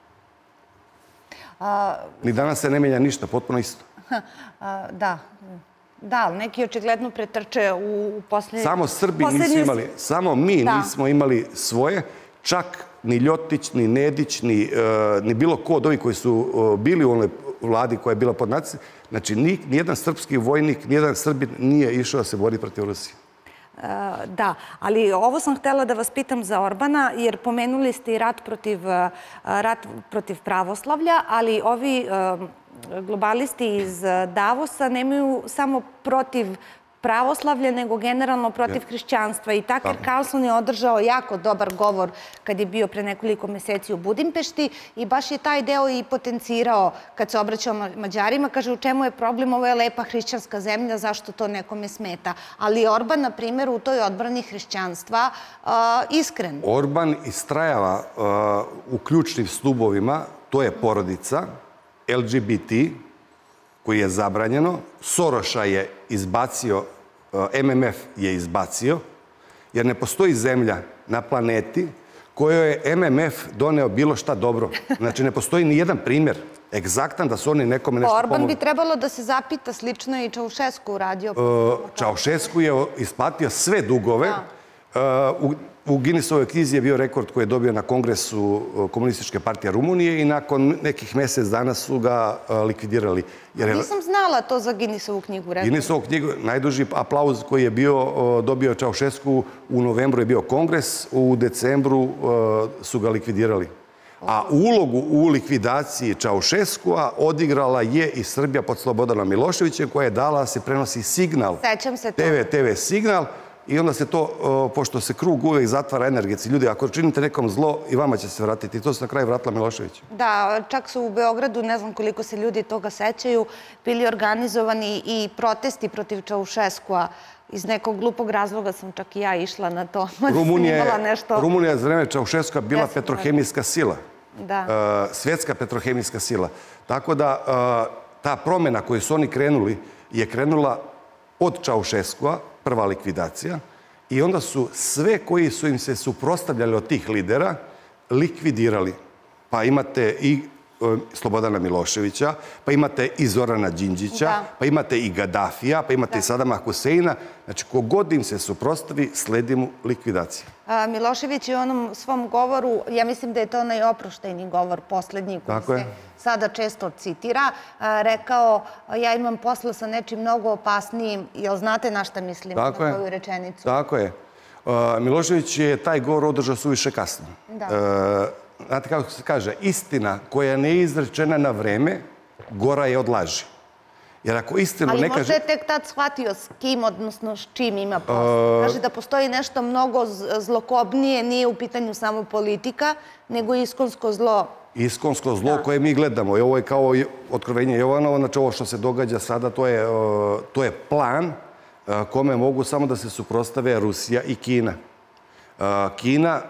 Ni danas se ne mijenja ništa, potpuno isto. Da. Da, ali neki očigledno pretrče u posljednje... Samo Srbi nisu imali, samo mi nismo imali svoje, čak ni Ljotić, ni Nedić, ni bilo ko od ovih koji su bili u onoj vladi koja je bila pod nacistima. Znači, nijedan srpski vojnik, nijedan Srbin nije išao da se bori protiv Rusije. Da, ali ovo sam htjela da vas pitam za Orbana, jer pomenuli ste i rat protiv pravoslavlja, ali ovi globalisti iz Davosa nemaju samo protiv pravoslavlja, nego generalno protiv hrišćanstva. I Tucker Carlson je održao jako dobar govor kad je bio pre nekoliko meseci u Budimpešti i baš je taj deo i potencirao kad se obraćao Mađarima. Kaže, u čemu je problem? Ovo je lepa hrišćanska zemlja, zašto to nekome smeta? Ali Orban, na primjer, u toj odbrani hrišćanstva iskren. Orban istrajava u ključnim stubovima, to je porodica, LGBT, koji je zabranjeno, Soroša je izbacio, MMF je izbacio, jer ne postoji zemlja na planeti kojoj je MMF doneo bilo šta dobro. Znači, ne postoji ni jedan primjer egzaktan da su oni nekome nešto pomogli. Orban bi trebalo da se zapita, slično je i Čaušesku uradio. Čaušesku je isplatio sve dugove. U Guinnessovoj knjizi je bio rekord koji je dobio na kongresu Komunističke partije Rumunije i nakon nekih mjesec dana su ga likvidirali. Nisam znala to za Guinnessovu knjigu. Guinnessovu knjigu, najduži aplauz koji je dobio Čaušesku u novembru je bio kongres, u decembru su ga likvidirali. A ulogu u likvidaciji Čaušeskua odigrala je i Srbija pod Slobodanom Miloševićem, koja je dala da se prenosi signal, TV signal. I onda se to, pošto se krug uvek zatvara energetski, ljudi, ako činite nekom zlo, i vama će se vratiti. I to se na kraju vratila Milošević. Da, čak su u Beogradu, ne znam koliko se ljudi toga sećaju, bili organizovani i protesti protiv Čaušeskua. Iz nekog glupog razloga sam čak i ja išla na to. Rumunija je za vreme Čaušeskua bila petrohemijska sila. Svjetska petrohemijska sila. Tako da ta promjena koju su oni krenuli je krenula od Čaušeskua, prva likvidacija, i onda su sve koji su im se suprotstavljali od tih lidera likvidirali. Pa imate i Slobodana Miloševića, pa imate i Zorana Đinđića, pa imate i Gadafija, pa imate i Sadama Huseina. Znači, kogod im se suprotstavi, sledi mu likvidacija. Milošević je u onom svom govoru, ja mislim da je to onaj oproštajni govor, posljednji koji se sada često citira, rekao, ja imam posla sa nečim mnogo opasnijim. Jel znate na šta mislim na koju rečenicu? Tako je. Milošević je taj govor održao suviše kasno. Znate kako se kaže, istina koja ne je izrečena na vreme, gora je od laži. Jer ako istinu ne kaže... Ali možda je tek tad shvatio s kim, odnosno s čim ima posla. Kaže da postoji nešto mnogo zlokobnije, nije u pitanju samo politika, nego iskonsko zlo. Iskonsko zlo koje mi gledamo. I ovo je kao otkrovenje Jovanova, znači ovo što se događa sada, to je plan kome mogu samo da se suprotstave Rusija i Kina. Kina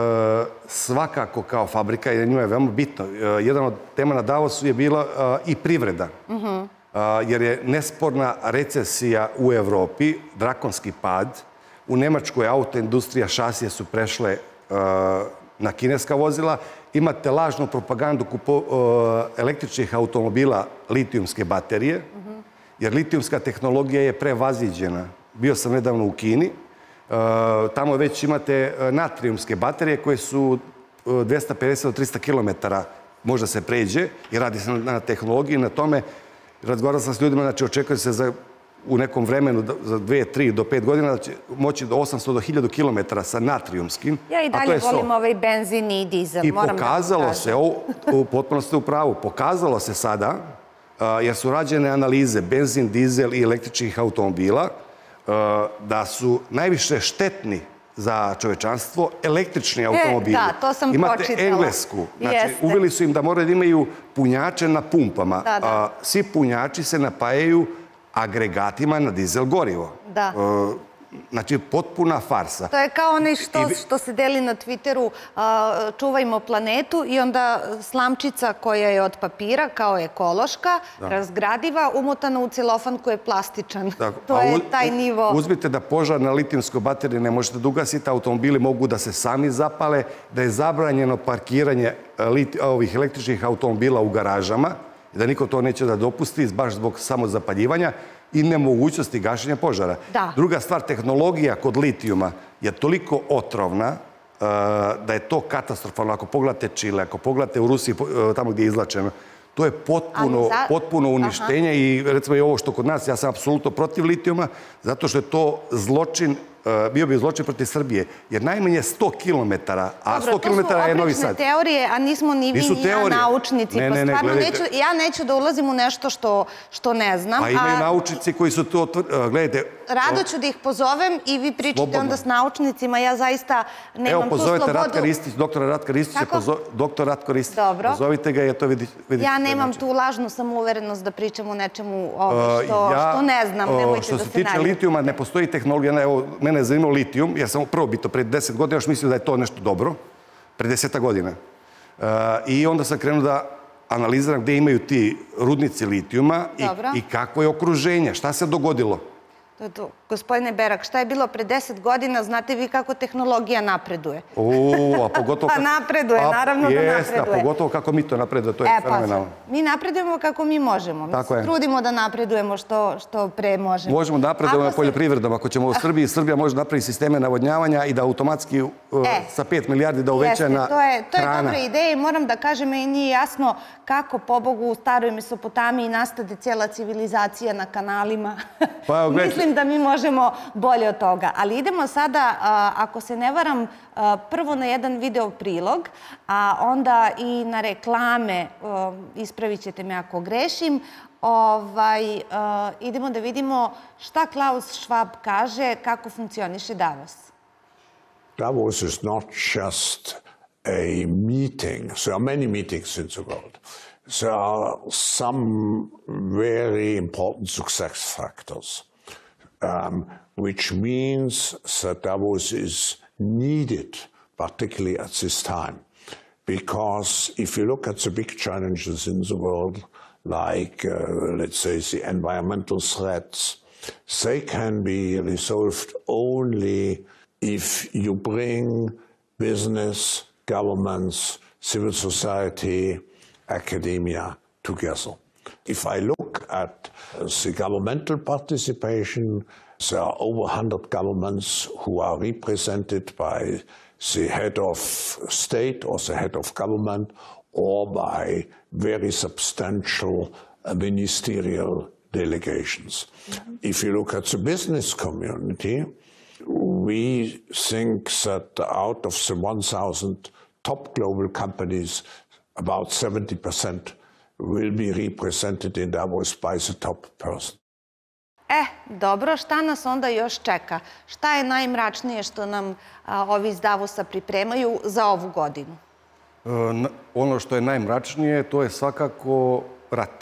svakako kao fabrika, i njima je veoma bitno. Jedan od tema na Davosu je bila i privreda. Jer je nesporna recesija u Evropi, drakonski pad. U Nemačkoj autoindustrija, šasije su prešle na kineska vozila. Imate lažnu propagandu električnih automobila, litijumske baterije, jer litijumska tehnologija je prevaziđena. Bio sam nedavno u Kini. Tamo već imate natrijumske baterije koje su 250 do 300 km možda se pređe i radi se na tehnologiji. Na tome razgovarao sam s ljudima, znači očekuje se u nekom vremenu za 2, 3 do 5 godina da će moći do 800 do 1000 km sa natrijumskim. Ja i dalje volim ovaj benzin i dizel. I pokazalo se, potpuno ste u pravu, pokazalo se sada, jer su rađene analize benzin, dizel i električnih automobila, da su najviše štetni za čovečanstvo električni automobili. Da, to sam počitala. Imate Englesku. Znači, uveli su im da moraju da imaju punjače na pumpama. Svi punjači se napajaju agregatima na dizel gorivo. Znači, potpuna farsa. To je kao onaj što se deli na Twitteru, čuvajmo planetu, i onda slamčica koja je od papira, kao ekološka, razgradiva, umotana u celofan koji je plastičan. To je taj nivo. Uzmite da požar na litijumskoj bateriji ne možete da ugasite, automobili mogu da se sami zapale, da je zabranjeno parkiranje ovih električnih automobila u garažama, da niko to neće da dopusti, baš zbog samozapaljivanja i nemogućnosti gašenja požara. Druga stvar, tehnologija kod litijuma je toliko otrovna da je to katastrofalno. Ako pogledate Čile, ako pogledate u Rusiji, tamo gdje je izlačeno, to je potpuno uništenje i recimo i ovo što kod nas, ja sam apsolutno protiv litijuma, zato što je to zločin, bio bi zločin protiv Srbije, jer najmanje 100 kilometara, a 100 kilometara je Novi Sad. Dobro, to su oprečne teorije, a nismo ni vi ni ja naučnici. Ja neću da ulazim u nešto što ne znam. A imaju naučnici koji su to, gledajte... Rado ću da ih pozovem i vi pričate onda s naučnicima, ja zaista nemam tu slobodu. Evo, pozovete doktora Ratka Ristića, doktor Ratko Ristić, pozovite ga i to vidite. Ja nemam tu lažnu samouverenost da pričam o nečemu što ne znam, nemojte da se naljete. Što se tiče litijuma, ne postoji tehnologija, evo, mene je zanimao litijum, jer sam prvo bito pred 10 godina, još mislio da je to nešto dobro, pred 10 godina. I onda sam krenuo da analiziram gdje imaju ti rudnici litijuma i kako je okruženje, šta se dogodilo. Gospodine Berak, šta je bilo pre 10 godina, znate vi kako tehnologija napreduje? A pogotovo... Pa napreduje, naravno da napreduje. Jeste, a pogotovo kako mi to napreduje, to je fenomenalno. Mi napredujemo kako mi možemo. Mi se trudimo da napredujemo što pre možemo. Možemo da napredujemo na poljoprivredom. Ako ćemo u Srbiji, Srbija može napraviti sisteme navodnjavanja i da automatski sa 5 milijardi da uveća na hrana. To je dobra ideja i moram da kažem, i nije jasno kako, pobogu, u staroj Mesopotamiji nastade cijela civilizacija na kanalima. Mislim da mi možemo bolje od toga. Ali idemo sada, ako se ne varam, prvo na jedan video prilog, a onda i na reklame, ispravit ćete me ako grešim. Idemo da vidimo šta Klaus Schwab kaže, kako funkcioniše Davos. Davos is not just a meeting. There are many meetings in the world. There are some very important success factors. Which means that Davos is needed, particularly at this time. Because if you look at the big challenges in the world, like, let's say, the environmental threats, they can be resolved only if you bring business, governments, civil society, academia together. If I look at the governmental participation, there are over 100 governments who are represented by the head of state or the head of government or by very substantial ministerial delegations. If you look at the business community, we think that out of the 1,000 top global companies, about 70% will be represented in Davos by the top person. Dobro, šta nas onda još čeka? Šta je najmračnije što nam ovi iz Davosa pripremaju za ovu godinu? Ono što je najmračnije, to je svakako rat.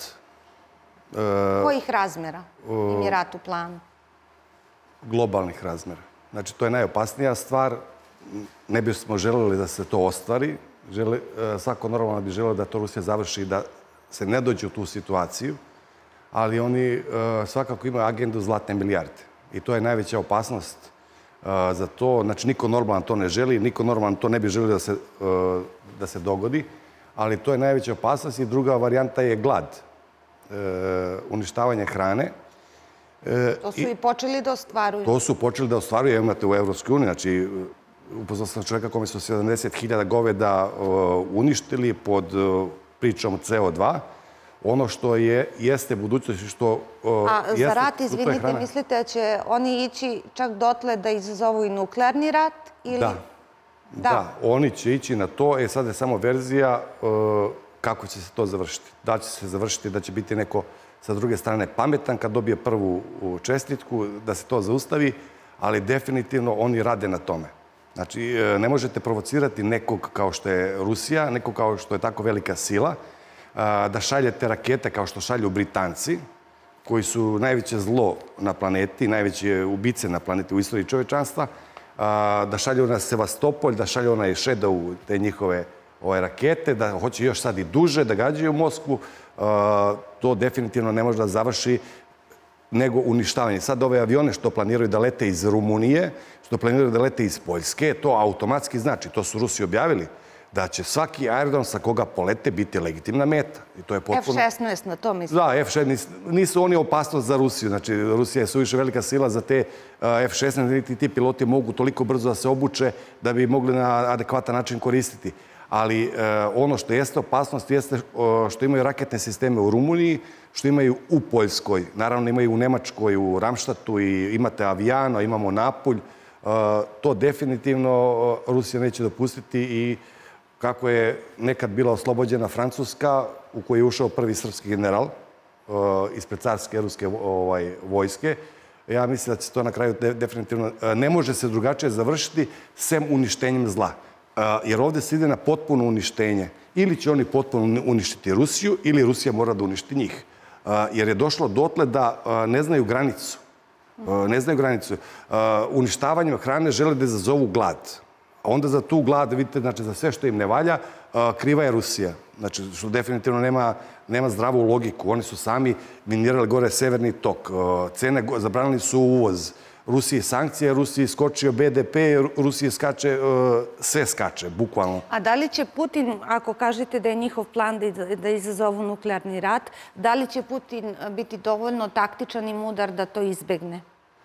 Kojih razmjera im je rat u planu? Globalnih razmjera. Znači, to je najopasnija stvar. Ne bismo želeli da se to ostvari. Svako normalno bi želeo da to Rusija završi i da se ne dođe u tu situaciju, ali oni svakako imaju agendu zlatne milijarde. I to je najveća opasnost za to. Znači, niko normalan to ne želi, niko normalan to ne bi želio da se dogodi, ali to je najveća opasnost i druga varijanta je glad, uništavanje hrane. To su i počeli da ostvaruju. To su počeli da ostvaruju, imate u Evropskoj uniji, znači upoznao sam čovjeka kome su 70.000 goveda uništili pod pričom CO2. Ono što jeste budućnost i što jeste... A za rat, izvinite, mislite da će oni ići čak dotle da izazovu i nuklearni rat? Da, oni će ići na to. Sad je samo verzija kako će se to završiti. Da će se završiti, da će biti neko sa druge strane pametan kad dobije prvu čestitku, da se to zaustavi, ali definitivno oni rade na tome. Znači, ne možete provocirati nekog kao što je Rusija, nekog kao što je tako velika sila, da šaljete rakete kao što šalju Britanci, koji su najveće zlo na planeti, najveće ubice na planeti u istoriji čovečanstva, da šalju na Sevastopolj, da šalju onaj Shadow, te njihove rakete, da hoće još sad i duže, da gađaju Moskvu, to definitivno ne može da završi nego uništavanje. Sad ove avione što planiraju da lete iz Rumunije, što planiraju da lete iz Poljske, to automatski znači, to su Rusi objavili, da će svaki aerodrom sa koga polete biti legitimna meta. I to je potpuno... F-16 na to mislim. Da, F-16. Nisu oni opasnost za Rusiju. Znači, Rusija je suviše velika sila za te F-16, niti ti piloti mogu toliko brzo da se obuče da bi mogli na adekvatan način koristiti. Ali ono što jeste opasnost jeste što imaju raketne sisteme u Rumuniji, što imaju u Poljskoj. Naravno, imaju u Nemačkoj, u Ramštatu i imate Avijano, imamo Napulj. To definitivno Rusija neće dopustiti i kako je nekad bila oslobođena Francuska, u kojoj je ušao prvi srpski general ispred carske ruske vojske. Ja mislim da će to na kraju definitivno... Ne može se drugačije završiti sem uništenjem zla. Jer ovdje se ide na potpuno uništenje. Ili će oni potpuno uništiti Rusiju, ili Rusija mora da uništi njih. Jer je došlo dotle da ne znaju granicu. Ne znaju granicu. Uništavanjem hrane žele da izazovu glad. Onda za tu glad, vidite, znači za sve što im ne valja, kriva je Rusija. Znači, što definitivno nema zdravu logiku. Oni su sami minirali gore Severni tok. Cene, zabranili su uvoz. Rusiji sankcije, Rusiji skočio BDP, Rusiji skače, sve skače, bukvalno. A da li će Putin, ako kažete da je njihov plan da izazovu nuklearni rat, da li će Putin biti dovoljno taktičan i mudar da to izbegne?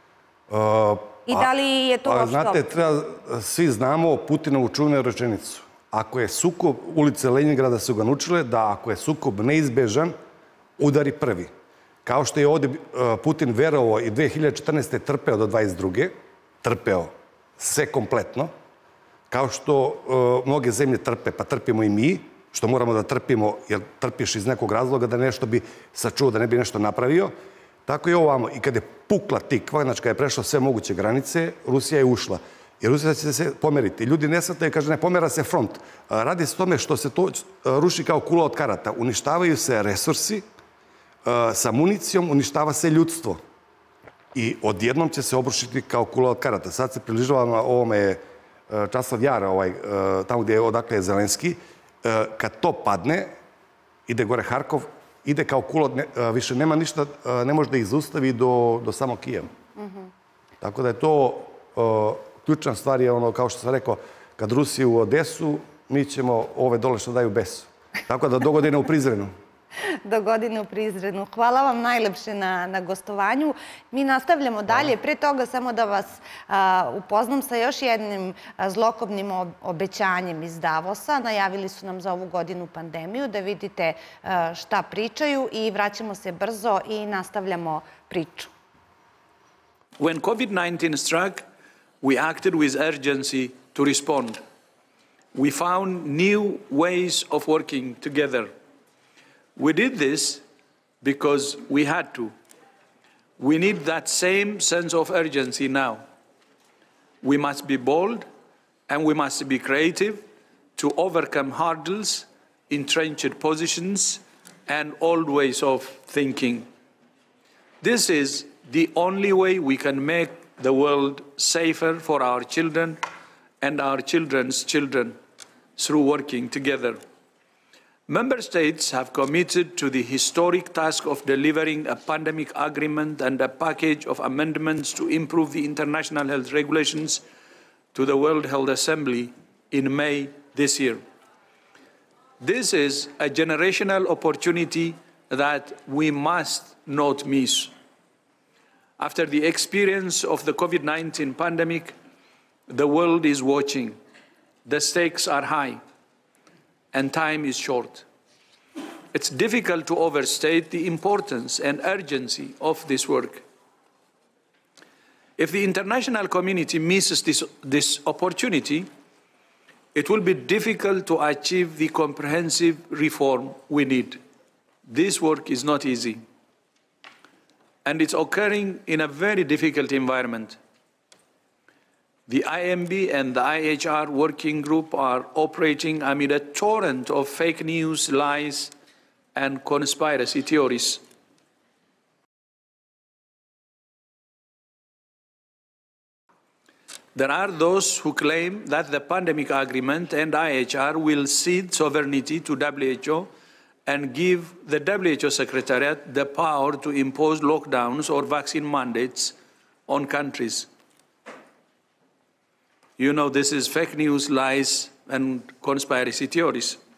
I da li je to uopšte znate, svi znamo Putinovu čuvenu rečenicu. Ako je sukob, ulice Leningrada su ga naučile, da ako je sukob neizbežan, udari prvi. Kao što je ovdje Putin verovao i 2014. trpeo do 22. Trpeo sve kompletno. Kao što mnoge zemlje trpe, pa trpimo i mi, što moramo da trpimo, jer trpiš iz nekog razloga da nešto bi sačuo, da ne bi nešto napravio. Tako i ovamo. I kad je pukla tikva, znači kad je prešla sve moguće granice, Rusija je ušla. I Rusija će se pomeriti. Ljudi ne shvataju, kaže, ne pomera se front. Radi se o tome što se to ruši kao kula od karata. Uništavaju se resursi, sa municijom uništava se ljudstvo. I odjednom će se obrušiti kao kula od karata. Sad se približavamo ovome Časlav Jar, tamo gdje je odakle je Zelenski. Kad to padne, ide gore Harkov, ide kao kula, više nema ništa, ne može da ih zaustavi do samog Kijeva. Tako da je to ključna stvar je ono, kao što sam rekao, kad Rusi u Odesu, mi ćemo ove dole što daju besu. Tako da do godine u Prizrenu. Do godine u Prizrenu. Hvala vam najlepše na gostovanju. Mi nastavljamo dalje. Pre toga samo da vas upoznam sa još jednim zlokobnim obećanjem iz Davosa. Najavili su nam za ovu godinu pandemiju, da vidite šta pričaju i vraćamo se brzo i nastavljamo priču. When COVID-19 struck, we acted with urgency to respond. We found new ways of working together. We did this because we had to. We need that same sense of urgency now. We must be bold and we must be creative to overcome hurdles, entrenched positions, and old ways of thinking. This is the only way we can make the world safer for our children and our children's children through working together. Member States have committed to the historic task of delivering a pandemic agreement and a package of amendments to improve the international health regulations to the World Health Assembly in May this year. This is a generational opportunity that we must not miss. After the experience of the COVID-19 pandemic, the world is watching. The stakes are high, and time is short. It's difficult to overstate the importance and urgency of this work. If the international community misses this opportunity, it will be difficult to achieve the comprehensive reform we need. This work is not easy, and it's occurring in a very difficult environment. The IMB and the IHR working group are operating amid a torrent of fake news, lies, and conspiracy theories. There are those who claim that the pandemic agreement and IHR will cede sovereignty to WHO and give the WHO Secretariat the power to impose lockdowns or vaccine mandates on countries. You know, this is fake news, lies, and conspiracy theories.